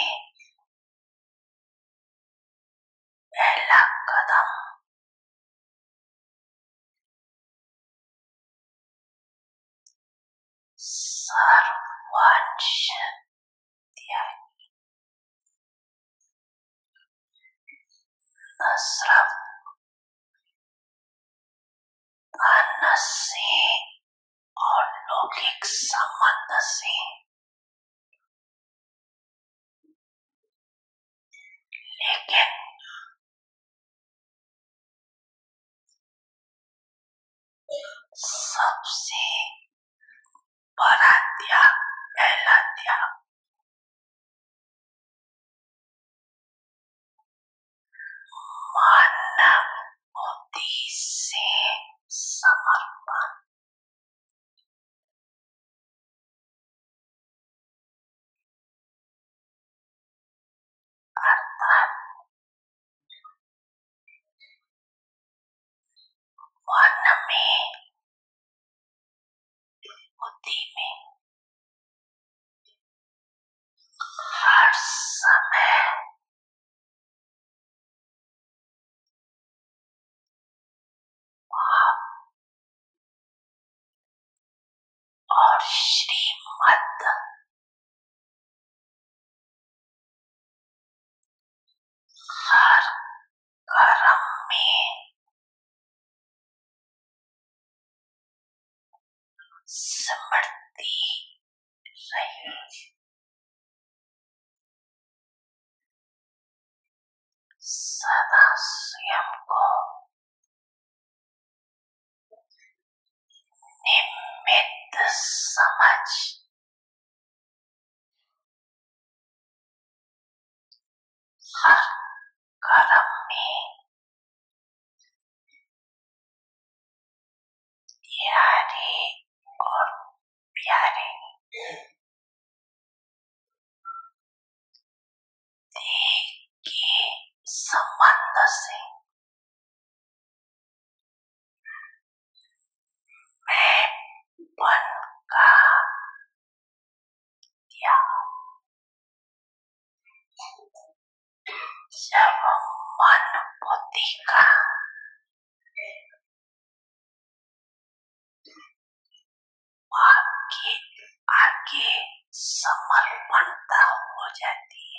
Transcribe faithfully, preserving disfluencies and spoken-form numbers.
पहला कदम सर्वांश त्यागी, न सिर्फ धन से और लौकिक संबंध से, लेकिन सबसे बड़ा त्याग, पहला त्याग मानव बुद्धि से समर्पण, अर्थात मन में, बुद्धि में हर समय भाव और श्रीमत हर कर्म में स्मृति रही, सदा स्वयं को निमित्त समझ हर कर्म में यारे और प्यारे देह के संबंध से मैंपन का त्याग, जब मन बुद्धि का आगे आगे समर्पणता हो जाती